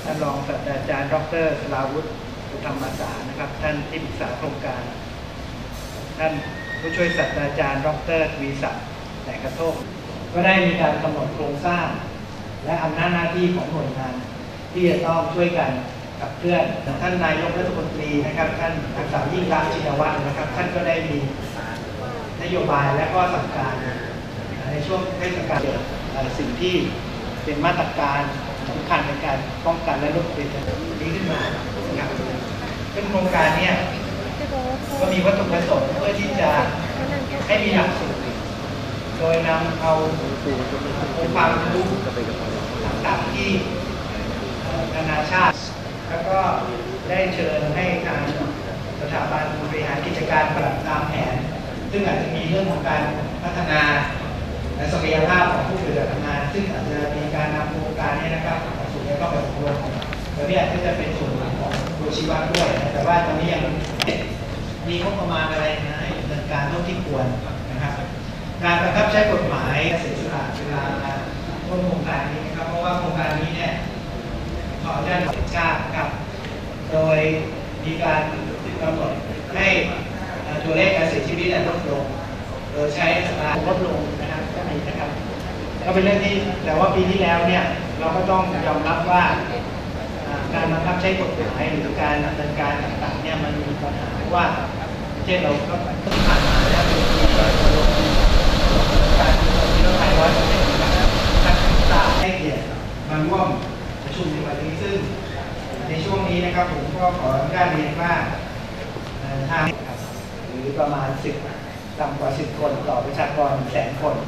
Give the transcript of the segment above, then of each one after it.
ท่านรองศาสตราจารย์ดร.สราวุฒิสุธรรมสารนะครับท่านที่ปรึกษาโครงการท่านผู้ช่วยศาสตราจารย์ดร.ทวีศักดิ์แต่กระโทกก็ได้มีการกำหนดโครงสร้างและอำนาจหน้าที่ของหน่วยงานที่จะต้องช่วยกันขับเคลื่อนท่านนายกรัฐมนตรีนะครับท่านนางสาวยิ่งรักษณ์ชินวัตรนะครับท่านก็ได้มีนโยบายและก็สั่งการในช่วงเทศกาลสิ่งที่เป็นมาตรการสำคัญในการป้องกันและลดเป็นนี้ขึ้นมานะครับซึ่งโครงการนี้ก็มีวัตถุประสงค์เพื่อที่จะให้มีหลักสูตรโดยนำเอาองค์ความรู้ต่างๆที่นานาชาติแล้วก็ได้เชิญให้ทางสถาบันบริหารกิจการปรับตามแผนซึ่งอาจจะมีเรื่องของการพัฒนาและศักยภาพของผู้ปฏิบัติงานซึ่งอาจจะมีการนำโครงการนี้นะครับสู่แล้วก็แบบรวมแล้วนี่อาจจะเป็นส่วนหนึ่งของตัวชีวะด้วยแต่ว่าตอนนี้ยังมีงบประมาณอะไรนะให้ดำเนินการเท่าที่ควรนะครับการบังคับใช้กฎหมายเสียสละเวลาร่วมโครงการนี้นะครับเพราะว่าโครงการนี้เนี่ยขออนุญาตขอชาติครับโดยมีการกำหนดให้ตัวเลขการเสียชีวิตลดลงโดยใช้อัตราลดลงนะครับก็มีนะครับก็เป็นเรื่องที่แต่ว่าปีที่แล้วเนี่ยเราก็ต้องยอมรับว่าการบังคับใช้กฎหมายหรือการดำเนินการต่างๆเนี่ยมันมีปัญหาว่าเช่นเราก็ผ่านมาแล้วการที่เราไทยว่านักศึกษาให้เกียรติมาร่วมประชุมในวันนี้ซึ่งในช่วงนี้นะครับผมก็ขออนุญาตเรียนว่าทางหรือประมาณต่ำกว่า10 คนต่อประชากร100,000 คน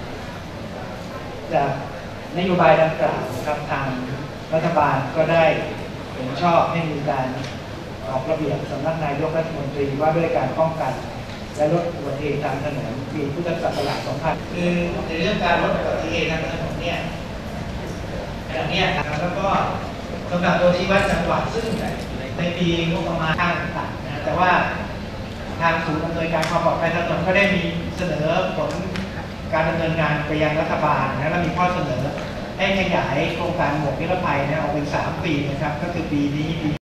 จากนโยบายดังกล่าวนะครับทางรัฐบาลก็ได้เห็นชอบให้มีการออกระเบียบสำนักนายกรัฐมนตรีว่าด้วยการป้องกันและลดอุบัติเหตุทางถนนปีพุทธศักราช 2000 คือในเรื่องการลดอุบัติเหตุทางถนนเนี่ยอย่างนี้นะครับแล้วก็สำหรับตัวชี้วัดจังหวัดซึ่งในปีงบประมาณต่างๆนะแต่ว่าทางศูนย์อำนวยการความปลอดภัยทางถนนก็ได้มีเสนอผลการดำเนินงานไปยังรัฐบาลนะและมีข้อเสนอให้ขยายโครงการหมวกนิรภัยนะออกเป็น3 ปีนะครับก็คือปีนี้